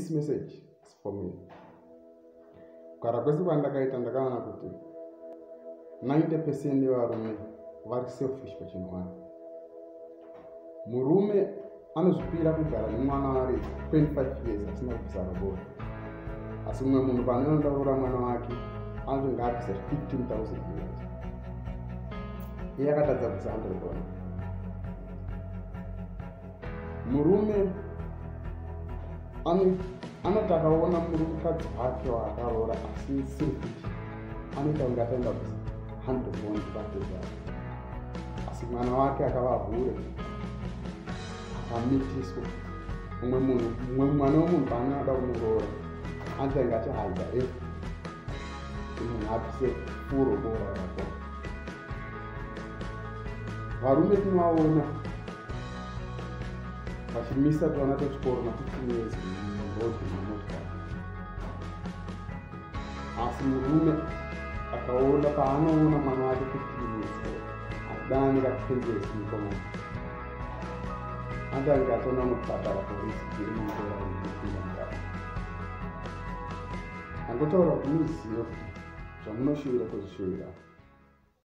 this message is for me. Kugara kwese kwandakaita ndakaona kuti 90% yevarume vari selfish pachinhu. Murume anozvipira kugara nemwana wari 25 years asina kubvisa robora, asi mumwe munhu paanoenda kuroora mwana wake anoti ngaabvisa 15,000 euros. Iye akatadza kubvisa 100 dollars. Murume anoti akaona mukadzi wake waakaroora asi selfish, anoita kunge ataenda kubvisa 100 bond pateza, asi mwana wake akavavhure akamitiswa. Mwana womunhu paanoda kumuroora anoita achihaidha munhu abvise furo bora rako. Varume tinovaona vachimisa twana twechikoro na15 years murodhi nemotokari, asi murume akaona paanoona mwana wake 15 years adani katenjesi mukomana andange atona mukupatara polisi irimutora kupinda. Angotaura kuti muzive kuti zvamunoshuvira kuzvishuvira